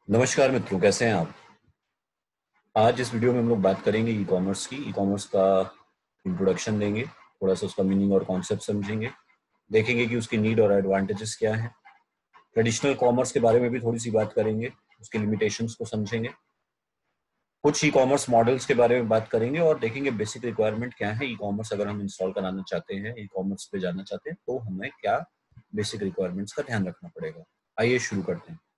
नमस्कार मित्रों, कैसे हैं आप। आज इस वीडियो में हम लोग बात करेंगे ई कॉमर्स की। ई कॉमर्स का इंट्रोडक्शन देंगे, थोड़ा सा उसका मीनिंग और कॉन्सेप्ट समझेंगे, देखेंगे कि उसकी नीड और एडवांटेजेस क्या हैं। ट्रेडिशनल कॉमर्स के बारे में भी थोड़ी सी बात करेंगे, उसके लिमिटेशंस को समझेंगे। कुछ ई कॉमर्स मॉडल्स के बारे में बात करेंगे और देखेंगे बेसिक रिक्वायरमेंट क्या है। ई कॉमर्स अगर हम इंस्टॉल कराना चाहते हैं, ई कॉमर्स पे जाना चाहते हैं, तो हमें क्या बेसिक रिक्वायरमेंट्स का ध्यान रखना पड़ेगा। आइए शुरू करते हैं।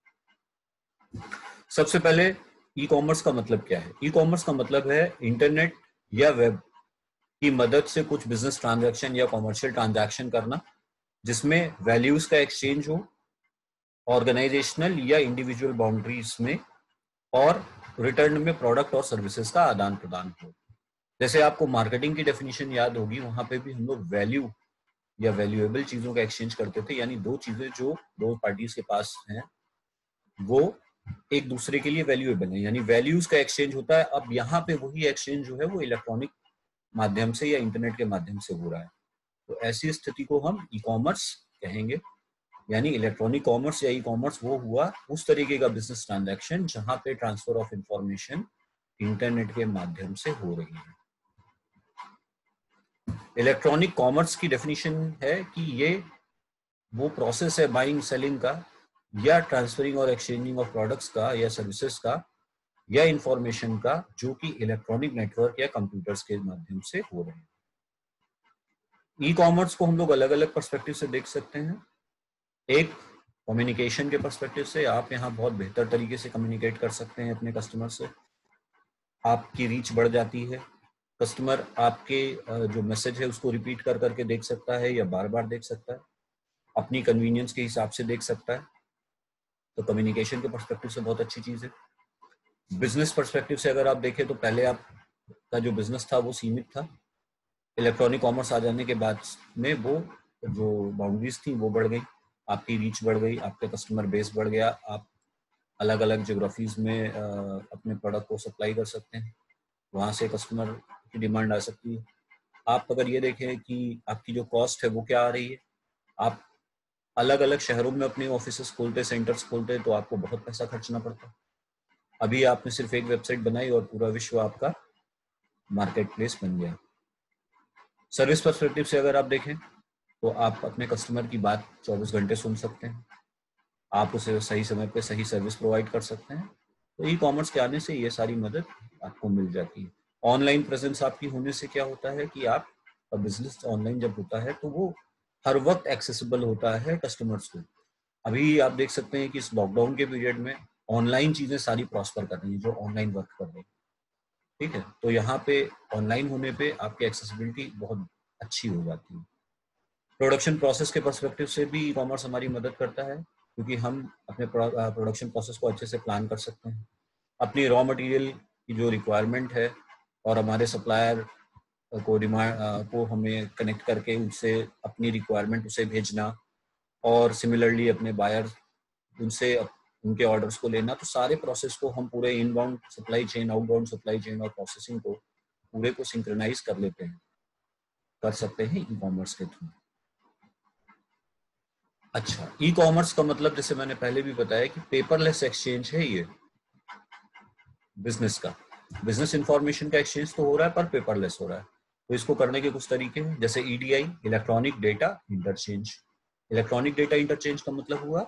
सबसे पहले ई कॉमर्स का मतलब क्या है। ई कॉमर्स का मतलब है इंटरनेट या वेब की मदद से कुछ बिजनेस ट्रांजैक्शन या कॉमर्शियल ट्रांजैक्शन करना, जिसमें वैल्यूज का एक्सचेंज हो ऑर्गेनाइजेशनल या इंडिविजुअल बाउंड्रीज में, और रिटर्न में प्रोडक्ट और सर्विसेज का आदान प्रदान हो। जैसे आपको मार्केटिंग की डेफिनेशन याद होगी, वहां पे भी हम लोग वैल्यू या वैल्यूएबल चीजों का एक्सचेंज करते थे, यानी दो चीजें जो दो पार्टीज के पास हैं वो एक दूसरे के लिए वैल्यूएबल है, यानी वैल्यूज का एक्सचेंज होता है। अब यहाँ पे वही एक्सचेंज जो है वो इलेक्ट्रॉनिक माध्यम से या इंटरनेट के माध्यम से हो रहा है। तो ऐसी स्थिति को हम ई कॉमर्स कहेंगे। यानी इलेक्ट्रॉनिक कॉमर्स या ई कॉमर्स वो हुआ उस तरीके का बिजनेस ट्रांजैक्शन जहां पे ट्रांसफर ऑफ इंफॉर्मेशन इंटरनेट के माध्यम से हो रही है। इलेक्ट्रॉनिक कॉमर्स की डेफिनेशन है कि ये वो प्रोसेस है बाइंग सेलिंग का या ट्रांसफरिंग और एक्सचेंजिंग ऑफ प्रोडक्ट्स का या सर्विसेज का या इंफॉर्मेशन का, जो कि इलेक्ट्रॉनिक नेटवर्क या कंप्यूटर्स के माध्यम से हो रहे हैं। ई कॉमर्स को हम लोग अलग अलग पर्सपेक्टिव से देख सकते हैं। एक, कम्युनिकेशन के पर्सपेक्टिव से, आप यहाँ बहुत बेहतर तरीके से कम्युनिकेट कर सकते हैं अपने कस्टमर से, आपकी रीच बढ़ जाती है। कस्टमर आपके जो मैसेज है उसको रिपीट कर करके देख सकता है या बार बार देख सकता है, अपनी कन्वीनियंस के हिसाब से देख सकता है। तो कम्युनिकेशन के पर्सपेक्टिव से बहुत अच्छी चीज है। बिजनेस पर्सपेक्टिव से अगर आप देखें तो पहले आपका जो बिजनेस था वो सीमित था। इलेक्ट्रॉनिक कॉमर्स आ जाने के बाद में वो जो बाउंड्रीज थी वो बढ़ गई, आपकी रीच बढ़ गई, आपका कस्टमर बेस बढ़ गया। आप अलग अलग ज्योग्राफीज में अपने प्रोडक्ट को सप्लाई कर सकते हैं, वहां से कस्टमर की डिमांड आ सकती है। आप अगर ये देखें कि आपकी जो कॉस्ट है वो क्या आ रही है, आप अलग अलग शहरों में अपने ऑफिस खोलते, सेंटर्स खोलते, तो आपको बहुत पैसा खर्चना पड़ता है। अभी आपने सिर्फ एक वेबसाइट बनाई और पूरा विश्व आपका मार्केट प्लेस बन गया। सर्विस पर्सपेक्टिव से अगर आप देखें तो आप अपने कस्टमर की बात 24 घंटे सुन सकते हैं, आप उसे सही समय पे सही सर्विस प्रोवाइड कर सकते हैं। तो ई कॉमर्स के आने से ये सारी मदद आपको मिल जाती है। ऑनलाइन प्रेजेंस आपकी होने से क्या होता है कि आप बिजनेस ऑनलाइन जब होता है तो वो हर वक्त एक्सेसिबल होता है कस्टमर्स को। अभी आप देख सकते हैं कि इस लॉकडाउन के पीरियड में ऑनलाइन चीजें सारी प्रॉस्पर कर रही हैं, जो ऑनलाइन वर्क कर रही हैं। ठीक है, तो यहाँ पे ऑनलाइन होने पे आपकी एक्सेसिबिलिटी बहुत अच्छी हो जाती है। प्रोडक्शन प्रोसेस के पर्सपेक्टिव से भी ई कॉमर्स हमारी मदद करता है, क्योंकि हम अपने प्रोडक्शन प्रोसेस को अच्छे से प्लान कर सकते हैं। अपनी रॉ मटेरियल की जो रिक्वायरमेंट है और हमारे सप्लायर को डिमांड को हमें कनेक्ट करके उनसे अपनी रिक्वायरमेंट उसे भेजना, और सिमिलरली अपने बायर उनसे उनके ऑर्डर्स को लेना, तो सारे प्रोसेस को हम पूरे inbound supply chain, outbound supply chain और प्रोसेसिंग को पूरे को सिंक्रोनाइज कर लेते हैं, कर सकते हैं ई कॉमर्स के थ्रू। अच्छा, ई कॉमर्स का मतलब जैसे मैंने पहले भी बताया कि पेपरलेस एक्सचेंज है ये बिजनेस का। बिजनेस इंफॉर्मेशन का एक्सचेंज तो हो रहा है पर पेपरलेस हो रहा है। तो इसको करने के कुछ तरीके हैं, जैसे EDI, electronic data interchange. Electronic data interchange का मतलब हुआ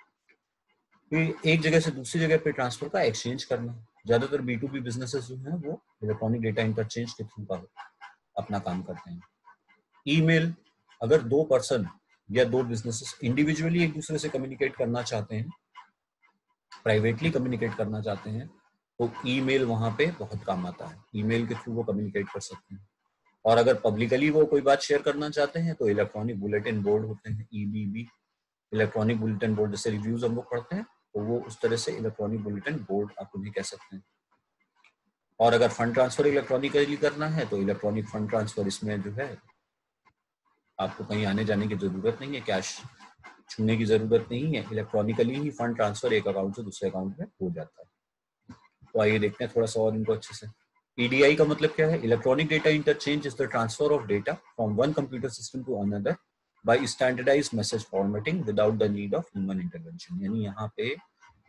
कि एक जगह से दूसरी जगह पे ट्रांसफर का एक्सचेंज करना। ज्यादातर B2B बिजनेसेस जो हैं वो इलेक्ट्रॉनिक डेटा इंटरचेंज के थ्रू का अपना काम करते हैं। ईमेल, अगर दो पर्सन या दो बिजनेसेस इंडिविजुअली एक दूसरे से कम्युनिकेट करना चाहते हैं, प्राइवेटली कम्युनिकेट करना चाहते हैं, तो ईमेल वहां पे बहुत काम आता है। ईमेल के थ्रू वो कम्युनिकेट कर सकते हैं। और अगर पब्लिकली वो कोई बात शेयर करना चाहते हैं तो इलेक्ट्रॉनिक बुलेटिन बोर्ड होते हैं, EBB, इलेक्ट्रॉनिक बुलेटिन बोर्ड। जैसे रिव्यूज हम लोग पढ़ते हैं तो वो उस तरह से इलेक्ट्रॉनिक बुलेटिन बोर्ड आप उन्हें कह सकते हैं। और अगर फंड ट्रांसफर इलेक्ट्रॉनिकली करना है तो इलेक्ट्रॉनिक फंड ट्रांसफर, इसमें जो है आपको कहीं आने जाने की जरूरत नहीं है, कैश छूने की जरूरत नहीं है, इलेक्ट्रॉनिकली ही फंड ट्रांसफर एक अकाउंट से दूसरे अकाउंट में हो जाता है। तो आइए देखते हैं थोड़ा सा और इनको अच्छे से। EDI का मतलब क्या है? Electronic data interchange is the transfer of data from one computer system to another by standardised message formatting without the need of human intervention. यानी यहाँ पे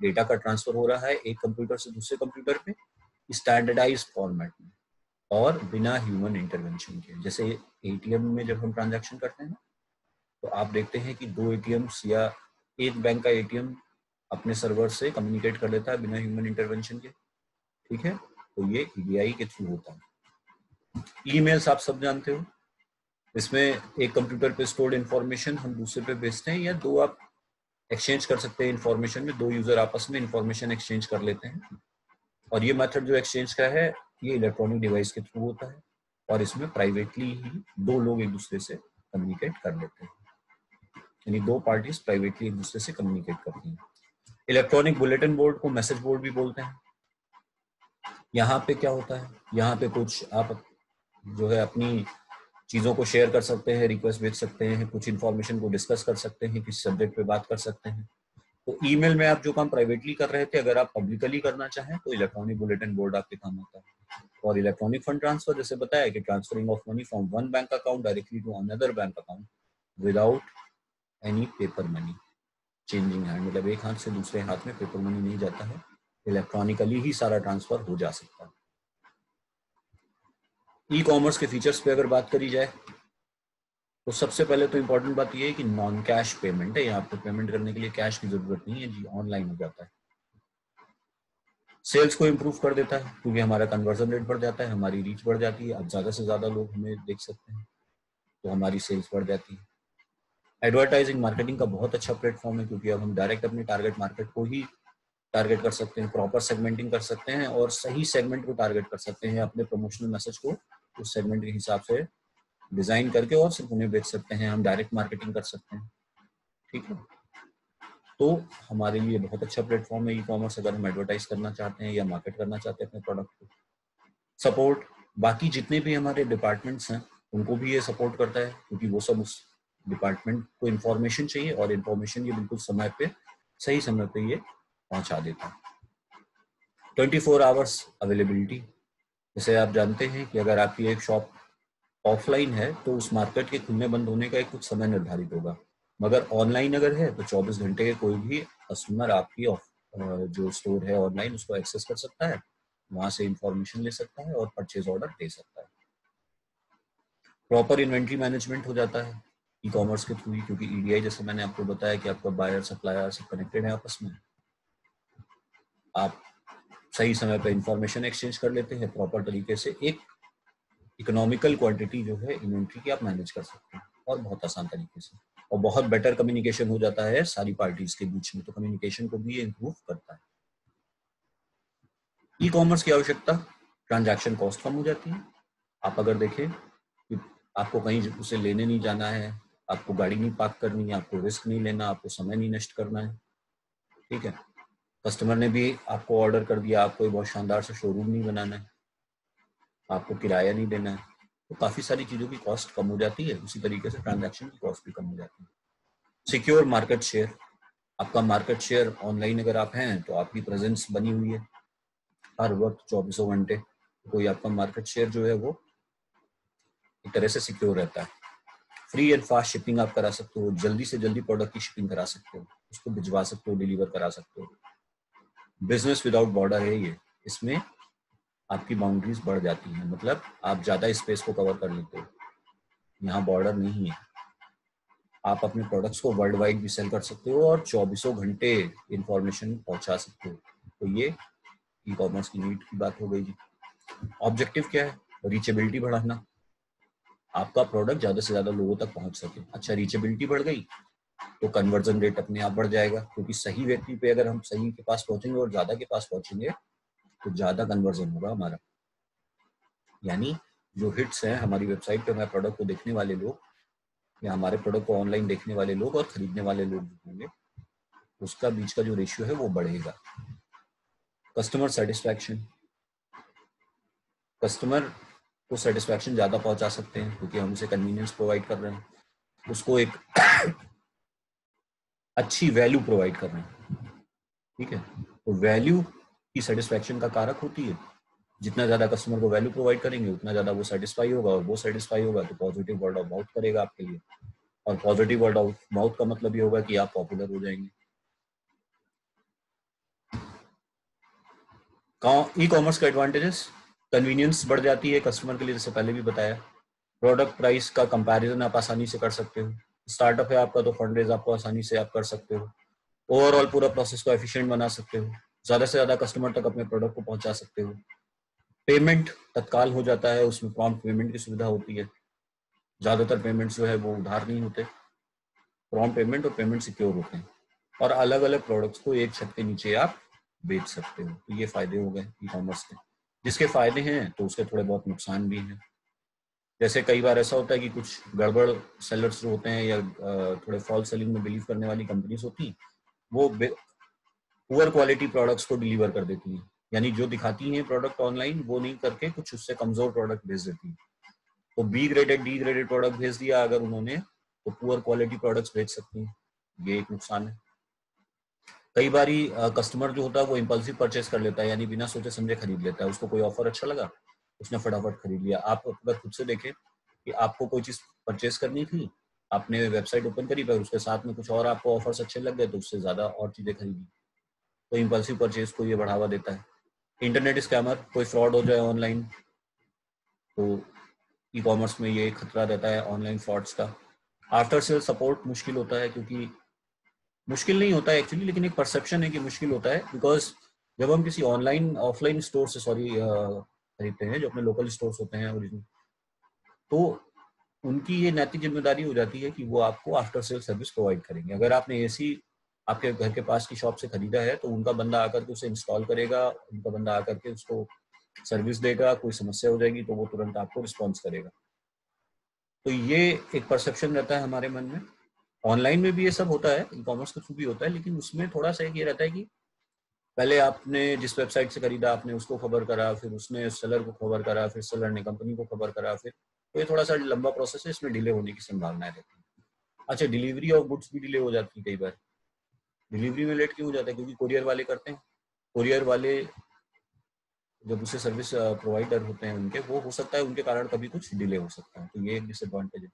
डेटा का ट्रांसफर हो रहा है एक कंप्यूटर से दूसरे कंप्यूटर पे स्टैंडर्डाइज फॉर्मेट में और बिना ह्यूमन इंटरवेंशन के। जैसे एटीएम में जब हम ट्रांजैक्शन करते हैं तो आप देखते हैं कि 2 एटीएम्स या एक बैंक का एटीएम अपने सर्वर से कम्युनिकेट कर लेता है बिना ह्यूमन इंटरवेंशन के, ठीक है। तो ये ईडीआई के थ्रू होता है। ईमेल्स आप सब जानते हो, इसमें एक कंप्यूटर पे स्टोर्ड इन्फॉर्मेशन हम दूसरे पे भेजते हैं, या दो आप एक्सचेंज कर सकते हैं इन्फॉर्मेशन में, 2 यूजर आपस में इन्फॉर्मेशन एक्सचेंज कर लेते हैं। और ये मेथड जो एक्सचेंज का है ये इलेक्ट्रॉनिक डिवाइस के थ्रू होता है और इसमें प्राइवेटली ही 2 लोग एक दूसरे से कम्युनिकेट कर लेते हैं, यानी 2 पार्टीज प्राइवेटली एक दूसरे से कम्युनिकेट करती हैं। इलेक्ट्रॉनिक बुलेटिन बोर्ड को मैसेज बोर्ड भी बोलते हैं। यहाँ पे क्या होता है, यहाँ पे कुछ आप जो है अपनी चीज़ों को शेयर कर सकते हैं, रिक्वेस्ट भेज सकते हैं, कुछ इन्फॉर्मेशन को डिस्कस कर सकते हैं, किसी सब्जेक्ट पे बात कर सकते हैं। तो ईमेल में आप जो काम प्राइवेटली कर रहे थे अगर आप पब्लिकली करना चाहें तो इलेक्ट्रॉनिक बुलेटिन बोर्ड आपके काम आता है। और इलेक्ट्रॉनिक फंड ट्रांसफर जैसे बताया कि transferring of money from one bank account directly to another bank account without any paper money changing hand, मतलब एक हाथ से दूसरे हाथ में पेपर मनी नहीं जाता है, इलेक्ट्रॉनिकली ही सारा ट्रांसफर हो जा सकता है। ई कॉमर्स के फीचर्स पे अगर बात करी जाए तो सबसे पहले तो इम्पोर्टेंट बात यह है कि नॉन कैश पेमेंट है, यहाँ पे पेमेंट करने के लिए कैश की जरूरत नहीं है जी, ऑनलाइन हो जाता है। सेल्स को इम्प्रूव कर देता है क्योंकि हमारा कन्वर्जन रेट बढ़ जाता है, हमारी रीच बढ़ जाती है, अब ज्यादा से ज्यादा लोग हमें देख सकते हैं तो हमारी सेल्स बढ़ जाती है। एडवर्टाइजिंग मार्केटिंग का बहुत अच्छा प्लेटफॉर्म है क्योंकि अब हम डायरेक्ट अपने टारगेट मार्केट को ही टारगेट कर सकते हैं, प्रॉपर सेगमेंटिंग कर सकते हैं और सही सेगमेंट को टारगेट कर सकते हैं, अपने प्रमोशनल मैसेज को उस सेगमेंट के हिसाब से डिजाइन करके और सिर्फ उन्हें बेच सकते हैं, हम डायरेक्ट मार्केटिंग कर सकते हैं, ठीक है। तो हमारे लिए बहुत अच्छा प्लेटफॉर्म है ई कॉमर्स अगर हम एडवर्टाइज करना चाहते हैं या मार्केट करना चाहते हैं अपने प्रोडक्ट को। सपोर्ट, बाकी जितने भी हमारे डिपार्टमेंट्स हैं उनको भी ये सपोर्ट करता है क्योंकि वो सब उस डिपार्टमेंट को इन्फॉर्मेशन चाहिए और इन्फॉर्मेशन ये बिल्कुल समय पे सही समय पे ये पहुंचा देता है। 24 आवर्स अवेलेबिलिटी, जैसे आप जानते हैं कि अगर आपकी एक शॉप ऑफलाइन है तो उस मार्केट के खुलने बंद होने का एक कुछ समय निर्धारित होगा, मगर ऑनलाइन अगर है तो 24 घंटे के कोई भी कस्टमर आपकी जो स्टोर है ऑनलाइन उसको एक्सेस कर सकता है, वहां से इंफॉर्मेशन ले सकता है और परचेज ऑर्डर दे सकता है। प्रॉपर इन्वेंट्री मैनेजमेंट हो जाता है ई कॉमर्स के थ्रू ही क्योंकि ईडीआई जैसे मैंने आपको बताया कि आपका बायर सप्लायर सब कनेक्टेड है आपस में, आप सही समय पर इंफॉर्मेशन एक्सचेंज कर लेते हैं, प्रॉपर तरीके से एक इकोनॉमिकल क्वांटिटी जो है इन्वेंट्री की आप मैनेज कर सकते हैं और बहुत आसान तरीके से, और बहुत बेटर कम्युनिकेशन हो जाता है सारी पार्टीज के बीच में, तो कम्युनिकेशन को भी इम्प्रूव करता है। ई कॉमर्स की आवश्यकता, ट्रांजैक्शन कॉस्ट कम हो जाती है। आप अगर देखें कि आपको कहीं उसे लेने नहीं जाना है, आपको गाड़ी नहीं पार्क करनी है, आपको रिस्क नहीं लेना, आपको समय नहीं नष्ट करना है, ठीक है। कस्टमर ने भी आपको ऑर्डर कर दिया, आपको बहुत शानदार से शोरूम नहीं बनाना है, आपको किराया नहीं देना है, तो काफी सारी चीजों की कॉस्ट कम हो जाती है, उसी तरीके से ट्रांजैक्शन की कॉस्ट भी कम हो जाती है। सिक्योर मार्केट शेयर, आपका मार्केट शेयर ऑनलाइन अगर आप हैं तो आपकी प्रेजेंस बनी हुई है हर वक्त 24 घंटे, कोई आपका मार्केट शेयर जो है वो एक तरह से सिक्योर रहता है। फ्री एंड फास्ट शिपिंग आप करा सकते हो, जल्दी से जल्दी प्रोडक्ट की शिपिंग करा सकते हो, उसको भिजवा सकते हो, डिलीवर करा सकते हो। बिजनेस विदाउट बॉर्डर है ये, इसमें आपकी बाउंड्रीज बढ़ जाती हैं, मतलब आप ज्यादा स्पेस को कवर कर लेते हो, यहाँ बॉर्डर नहीं है, आप अपने प्रोडक्ट्स को वर्ल्ड वाइड भी सेल कर सकते हो और 24 घंटे इंफॉर्मेशन पहुंचा सकते हो। तो ये ई कॉमर्स की नीड की बात हो गई जी। ऑब्जेक्टिव क्या है, रीचेबिलिटी बढ़ाना, आपका प्रोडक्ट ज्यादा से ज्यादा लोगों तक पहुंच सके। अच्छा, रीचेबिलिटी बढ़ गई तो कन्वर्जन रेट अपने आप बढ़ जाएगा क्योंकि सही व्यक्ति पे अगर हम सही के पास पहुंचेंगे और ज्यादा के पास पहुंचेंगे तो ज्यादा कन्वर्जन होगा हमारा, यानी जो हिट्स हैं हमारी वेबसाइट पे हमारे प्रोडक्ट को देखने वाले लोग या हमारे प्रोडक्ट को ऑनलाइन देखने वाले लोग और खरीदने वाले लोग होंगे, उसका बीच का जो रेशियो है वो बढ़ेगा। कस्टमर सेटिस्फैक्शन, कस्टमर को सेटिस्फैक्शन ज्यादा पहुंचा सकते हैं क्योंकि हम उसे कन्वीनियंस प्रोवाइड कर रहे हैं, उसको एक अच्छी वैल्यू प्रोवाइड कर रहे हैं, ठीक है। तो वैल्यू की सेटिस्फैक्शन का कारक होती है, जितना ज्यादा कस्टमर को वैल्यू प्रोवाइड करेंगे उतना ज्यादा वो सेटिस्फाई होगा और वो सेटिस्फाई होगा तो पॉजिटिव वर्ड ऑफ माउथ करेगा आपके लिए, और पॉजिटिव वर्ड ऑफ माउथ का मतलब ये होगा कि आप पॉपुलर हो जाएंगे। ई कॉमर्स का एडवांटेजेस, कन्वीनियंस बढ़ जाती है कस्टमर के लिए, जैसे पहले भी बताया। प्रोडक्ट प्राइस का कंपैरिजन आप आसानी से कर सकते हो। स्टार्टअप है आपका तो फंड रेज आपको आसानी से आप कर सकते हो। ओवरऑल पूरा प्रोसेस को एफिशिएंट बना सकते हो, ज्यादा से ज्यादा कस्टमर तक अपने प्रोडक्ट को पहुंचा सकते हो। पेमेंट तत्काल हो जाता है, उसमें प्रॉम्प्ट पेमेंट की सुविधा होती है। ज्यादातर पेमेंट्स जो है वो उधार नहीं होते, प्रॉम्प्ट पेमेंट और पेमेंट सिक्योर होते हैं। और अलग अलग प्रोडक्ट्स को एक छत के नीचे आप बेच सकते हो। तो ये फायदे हो गए ई कॉमर्स के। जिसके फायदे हैं तो उसके थोड़े बहुत नुकसान भी हैं। जैसे कई बार ऐसा होता है कि कुछ गड़बड़ सेलर्स जो होते हैं या थोड़े फॉल्स सेलिंग में बिलीव करने वाली कंपनीज होती हैं, वो पुअर क्वालिटी प्रोडक्ट्स को डिलीवर कर देती हैं। यानी जो दिखाती हैं प्रोडक्ट ऑनलाइन वो नहीं करके कुछ उससे कमजोर प्रोडक्ट भेज देती है। तो B graded D graded product भेज दिया अगर उन्होंने, तो पुअर क्वालिटी प्रोडक्ट्स भेज सकती हैं। ये एक नुकसान है। कई बारी कस्टमर जो होता है वो इम्पल्सिव परचेस कर लेता है, यानी बिना सोचे समझे खरीद लेता है। उसको कोई ऑफर अच्छा लगा, उसने फटाफट खरीद लिया। आप अगर खुद से देखें कि आपको कोई चीज परचेस करनी थी, आपने वेबसाइट ओपन करी पर उसके साथ में कुछ और आपको ऑफर्स अच्छे लग गए तो उससे ज्यादा और चीजें खरीदी। तो इम्पल्सिव परचेस को ये बढ़ावा देता है। इंटरनेट स्कैमर, कोई फ्रॉड हो जाए ऑनलाइन, तो ई कॉमर्स में ये खतरा रहता है ऑनलाइन फ्रॉड्स का। आफ्टर सेल सपोर्ट मुश्किल होता है, क्योंकि मुश्किल नहीं होता है एक्चुअली, लेकिन एक परसेप्शन है कि मुश्किल होता है। बिकॉज जब हम किसी ऑनलाइन ऑफलाइन स्टोर से खरीदते हैं, जो अपने लोकल स्टोर्स होते हैं ओरिजिनल, तो उनकी ये नैतिक जिम्मेदारी हो जाती है कि वो आपको आफ्टर सेल सर्विस प्रोवाइड करेंगे। अगर आपने एसी आपके घर के पास की शॉप से खरीदा है तो उनका बंदा आकर के उसे इंस्टॉल करेगा, उनका बंदा आकर के उसको सर्विस देगा। कोई समस्या हो जाएगी तो वो तुरंत आपको रिस्पॉन्स करेगा। तो ये एक परसेप्शन रहता है हमारे मन में। ऑनलाइन में भी ये सब होता है, ई कॉमर्स के थ्रू भी होता है, लेकिन उसमें थोड़ा सा ये रहता है कि पहले आपने जिस वेबसाइट से खरीदा आपने उसको खबर करा, फिर उसने सेलर को खबर करा, फिर सेलर ने कंपनी को खबर करा, फिर तो ये थोड़ा सा लंबा प्रोसेस है, इसमें डिले होने की संभावनाएं रहती है। अच्छा, डिलीवरी ऑफ गुड्स भी डिले हो जाती है कई बार। डिलीवरी में लेट क्यों हो जाता है? क्योंकि कोरियर वाले करते हैं। कोरियर वाले जो दूसरे सर्विस प्रोवाइडर होते हैं उनके, वो हो सकता है उनके कारण कभी कुछ डिले हो सकता है, तो ये एक डिसएडवांटेज है।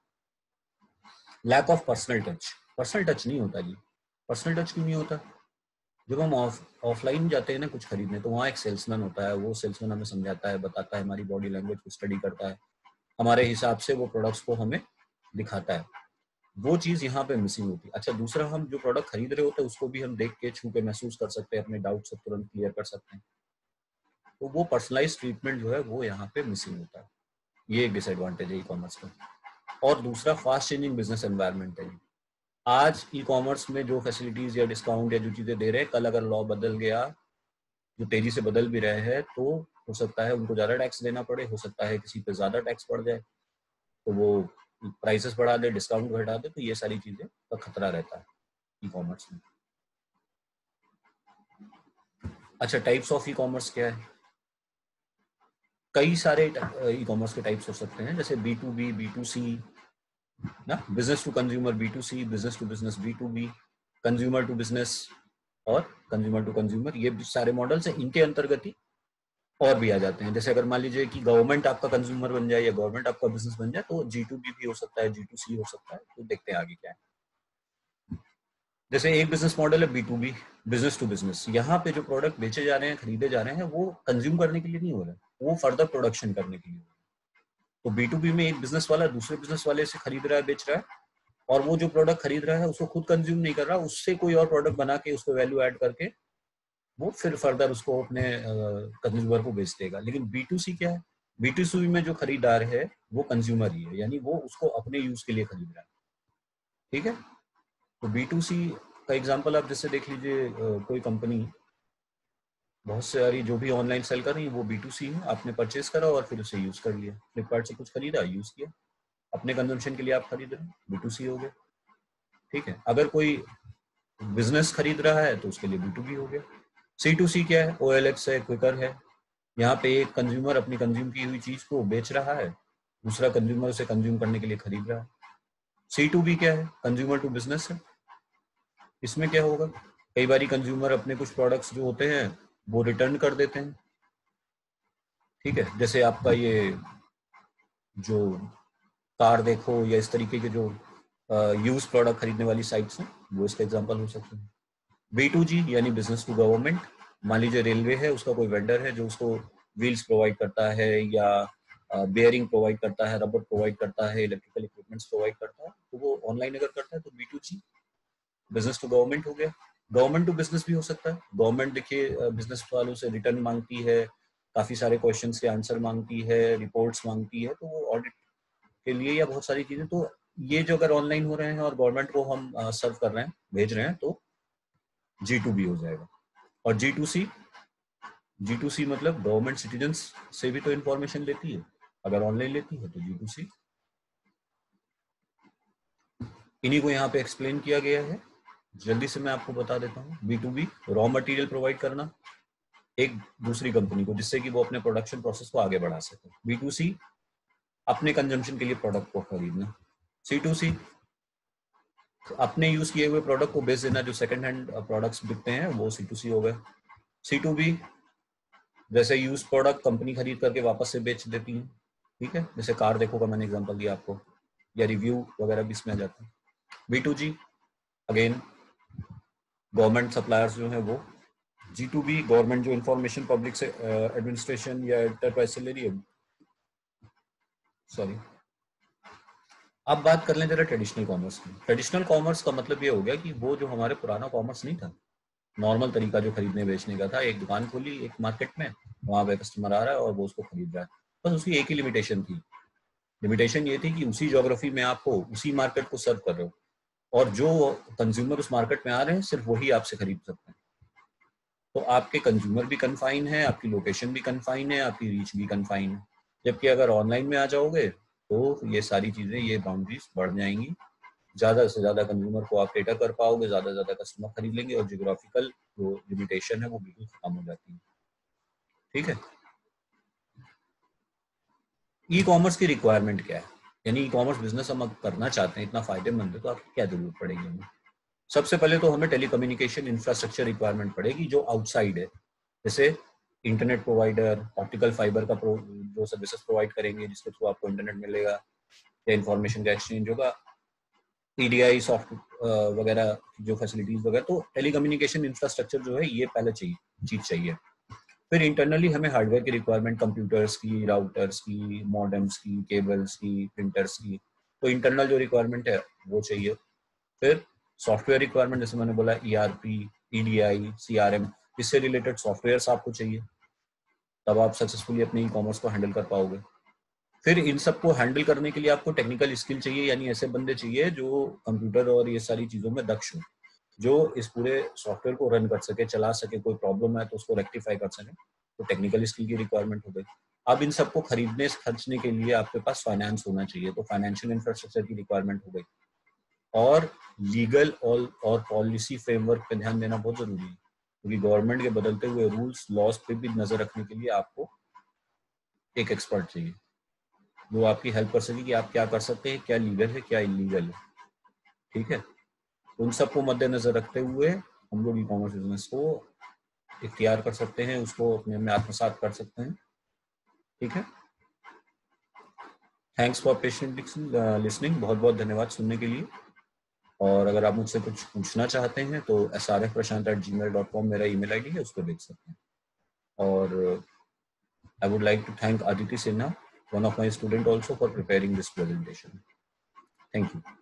Lack of personal touch. Personal touch नहीं होता जी। पर्सनल टच क्यों नहीं होता? जब हम ऑफलाइन जाते हैं ना कुछ खरीदने, तो वहाँ एक सेल्समैन होता है। वो सेल्समैन हमें समझाता है, बताता है, हमारी बॉडी लैंग्वेज को स्टडी करता है, हमारे हिसाब से वो प्रोडक्ट्स को हमें दिखाता है। वो चीज यहाँ पे मिसिंग होती है। अच्छा, दूसरा, हम जो प्रोडक्ट खरीद रहे होते हैं उसको भी हम देख के छू के महसूस कर सकते हैं, अपने डाउट सब तुरंत क्लियर कर सकते हैं। तो वो पर्सनलाइज ट्रीटमेंट जो है वो यहाँ पे मिसिंग होता है। ये एक डिसएडवांटेज है ई कॉमर्स का। और दूसरा, फास्ट चेंजिंग बिजनेस एनवायरनमेंट है। आज ई कॉमर्स में जो फैसिलिटीज या डिस्काउंट या जो चीजें दे रहे हैं, कल अगर लॉ बदल गया, जो तेजी से बदल भी रहे हैं, तो हो सकता है उनको ज्यादा टैक्स देना पड़े, हो सकता है किसी पे ज्यादा टैक्स पड़ जाए, तो वो प्राइसेस बढ़ा दे, डिस्काउंट घटा दे। तो ये सारी चीजें का खतरा रहता है ई कॉमर्स में। अच्छा, टाइप्स ऑफ ई कॉमर्स क्या है? कई सारे ई कॉमर्स के टाइप्स हो सकते हैं, जैसे B2B, B2C ना, business to consumer B2C, business to business B2B, consumer to business और कंज्यूमर टू कंज्यूमर। ये सारे मॉडल्स हैं। इनके अंतर्गत ही और भी आ जाते हैं। जैसे अगर मान लीजिए कि गवर्नमेंट आपका कंज्यूमर बन जाए या गवर्नमेंट आपका बिजनेस बन जाए, तो G2B भी हो सकता है, G2C हो सकता है। तो देखते हैं आगे क्या है। जैसे एक बिजनेस मॉडल है B2B, बिजनेस टू बिजनेस। यहाँ पे जो प्रोडक्ट बेचे जा रहे हैं, खरीदे जा रहे हैं, वो कंज्यूम करने के लिए नहीं हो रहा है, वो फर्दर प्रोडक्शन करने के लिए हो रहा है। तो B2B में एक बिजनेस वाला दूसरे बिजनेस वाले से खरीद रहा है, बेच रहा है, और वो जो प्रोडक्ट खरीद रहा है उसको खुद कंज्यूम नहीं कर रहा, उससे कोई और प्रोडक्ट बना के उसको वैल्यू ऐड करके वो फिर फर्दर उसको अपने कंज्यूमर को बेच देगा। लेकिन B2C क्या है? B2C में जो खरीदार है वो कंज्यूमर ही है, यानी वो उसको अपने यूज के लिए खरीद रहा है। ठीक है। तो B2C का एग्जांपल आप जैसे देख लीजिए, कोई कंपनी बहुत सारी जो भी ऑनलाइन सेल कर रही है वो B2C है। आपने परचेस करा और फिर उसे यूज कर लिया, फ्लिपकार्ट से कुछ खरीदा, यूज किया, अपने कंजम्पशन के लिए आप खरीद रहे हैं, B2C हो गया। ठीक है। अगर कोई बिजनेस खरीद रहा है तो उसके लिए B2B हो गया। C2C क्या है? OLX है, क्विकर है। यहाँ पे एक कंज्यूमर अपनी कंज्यूम की हुई चीज को बेच रहा है, दूसरा कंज्यूमर उसे कंज्यूम करने के लिए खरीद रहा है। C2B क्या है? कंज्यूमर टू बिजनेस है। इसमें क्या होगा? कई बार कंज्यूमर अपने कुछ प्रोडक्ट्स जो होते हैं वो रिटर्न कर देते हैं। ठीक है। जैसे आपका ये जो कार देखो या इस तरीके के जो यूज प्रोडक्ट खरीदने वाली साइट्स हैं, वो इसका एग्जांपल हो सकते हैं। B2G यानी बिजनेस टू गवर्नमेंट, मान लीजिए रेलवे है, उसका कोई वेंडर है जो उसको व्हील्स प्रोवाइड करता है या बेयरिंग प्रोवाइड करता है, रबर प्रोवाइड करता है, इलेक्ट्रिकल इक्विपमेंट्स प्रोवाइड करता है, तो वो ऑनलाइन अगर करता है तो B2G, बिजनेस टू गवर्नमेंट हो गया। गवर्नमेंट टू बिजनेस भी हो सकता है। गवर्नमेंट देखिए बिजनेस वालों से रिटर्न मांगती है, काफी सारे क्वेश्चंस के आंसर मांगती है, रिपोर्ट्स मांगती है, तो वो ऑडिट के लिए या बहुत सारी चीजें, तो ये जो अगर ऑनलाइन हो रहे हैं और गवर्नमेंट को हम सर्व कर रहे हैं, भेज रहे हैं, तो G2B हो जाएगा। और G2C मतलब गवर्नमेंट सिटीजन्स से भी तो इंफॉर्मेशन लेती है, अगर ऑनलाइन लेती है तो G2C। इन्हीं को यहाँ पे एक्सप्लेन किया गया है, जल्दी से मैं आपको बता देता हूँ। B2B रॉ मटेरियल प्रोवाइड करना एक दूसरी कंपनी को, जिससे कि वो अपने प्रोडक्शन प्रोसेस को आगे बढ़ा सके। B2C अपने कंजम्पशन के लिए प्रोडक्ट को खरीदना। C2C अपने यूज किए हुए प्रोडक्ट को बेच देना, जो सेकंड हैंड प्रोडक्ट्स बिकते हैं वो C2C हो गए। C2B जैसे यूज प्रोडक्ट कंपनी खरीद करके वापस से बेच देती है, ठीक है, जैसे कार देखो का मैंने एग्जांपल दिया आपको, या रिव्यू वगैरह भी इसमें आ जाता है। B2G अगेन गवर्नमेंट सप्लायर्स जो है वो। G2B गवर्नमेंट जो इंफॉर्मेशन पब्लिक से एडमिनिस्ट्रेशन या एंटरप्राइज से ले रही है। सॉरी, अब बात कर लें जरा ट्रेडिशनल कॉमर्स की। ट्रेडिशनल कॉमर्स का मतलब ये हो गया कि वो जो हमारे पुराना कॉमर्स नहीं था, नॉर्मल तरीका जो खरीदने बेचने का था, एक दुकान खोली एक मार्केट में, वहां पे कस्टमर आ रहा है और वो उसको खरीद रहा है, बस उसकी एक ही लिमिटेशन थी। लिमिटेशन ये थी कि उसी ज्योग्राफी में आप हो, उसी मार्केट को सर्व कर रहे हो, और जो कंज्यूमर उस मार्केट में आ रहे हैं सिर्फ वही आपसे खरीद सकते हैं। तो आपके कंज्यूमर भी कन्फाइन है, आपकी लोकेशन भी कन्फाइन है, आपकी रीच भी कन्फाइन है। जबकि अगर ऑनलाइन में आ जाओगे तो ये सारी चीजें, ये बाउंड्रीज बढ़ जाएंगी, ज्यादा से ज्यादा कंज्यूमर को आप केटर कर पाओगे, ज्यादा से ज्यादा कस्टमर खरीद लेंगे, और जियोग्राफिकल जो लिमिटेशन है वो बिल्कुल खत्म हो जाती है। ठीक है। ई कॉमर्स की रिक्वायरमेंट क्या है, यानी ई कॉमर्स बिजनेस हम करना चाहते हैं, इतना फायदेमंद है, तो आपकी क्या जरूरत पड़ेगी हमें? सबसे पहले तो हमें टेलीकम्युनिकेशन इंफ्रास्ट्रक्चर रिक्वायरमेंट पड़ेगी जो आउटसाइड है, जैसे इंटरनेट प्रोवाइडर, ऑप्टिकल फाइबर का जो सर्विसेज प्रोवाइड करेंगे, जिसके थ्रू आपको इंटरनेट मिलेगा या इंफॉर्मेशन का एक्सचेंज होगा, EDI सॉफ्ट वगैरह जो फैसिलिटीज वगैरह। तो टेलीकम्युनिकेशन इंफ्रास्ट्रक्चर जो है ये पहले चीज चाहिए। फिर इंटरनली हमें हार्डवेयर की रिक्वायरमेंट, कंप्यूटर्स की, राउटर्स की, मॉडेम्स की, केबल्स की, प्रिंटर्स की, तो इंटरनल जो रिक्वायरमेंट है वो चाहिए। फिर सॉफ्टवेयर रिक्वायरमेंट, जैसे मैंने बोला ERP, EDI, CRM, इससे रिलेटेड सॉफ्टवेयर आपको चाहिए, तब आप सक्सेसफुली अपने ई कॉमर्स को हैंडल कर पाओगे। फिर इन सबको हैंडल करने के लिए आपको टेक्निकल स्किल चाहिए, यानी ऐसे बंदे चाहिए जो कंप्यूटर और ये सारी चीजों में दक्ष हो, जो इस पूरे सॉफ्टवेयर को रन कर सके, चला सके, कोई प्रॉब्लम है तो उसको रेक्टिफाई कर सके, तो टेक्निकल स्किल की रिक्वायरमेंट हो गई। अब इन सबको खरीदने खर्चने के लिए आपके पास फाइनेंस होना चाहिए, तो फाइनेंशियल इंफ्रास्ट्रक्चर की रिक्वायरमेंट हो गई। और लीगल और पॉलिसी फ्रेमवर्क पे ध्यान देना बहुत जरूरी है, क्योंकि गवर्नमेंट के बदलते हुए रूल्स लॉज पे भी नजर रखने के लिए आपको एक एक्सपर्ट चाहिए, जो आपकी हेल्प कर सके कि आप क्या कर सकते हैं, क्या लीगल है, क्या इलीगल है। ठीक है, उन सबको मद्देनजर रखते हुए हम लोग ई कॉमर्स बिजनेस को इख्तियार कर सकते हैं, उसको अपने में आत्मसात कर सकते हैं। ठीक है, थैंक्स फॉर पेशेंट लिसनिंग, बहुत बहुत धन्यवाद सुनने के लिए। और अगर आप मुझसे कुछ पूछना चाहते हैं तो srfprashant@gmail.com मेरा email ID है, उस पर भेज सकते हैं। और I would like to thank Aditi Sinha, one of my student also, for preparing this presentation. Thank you.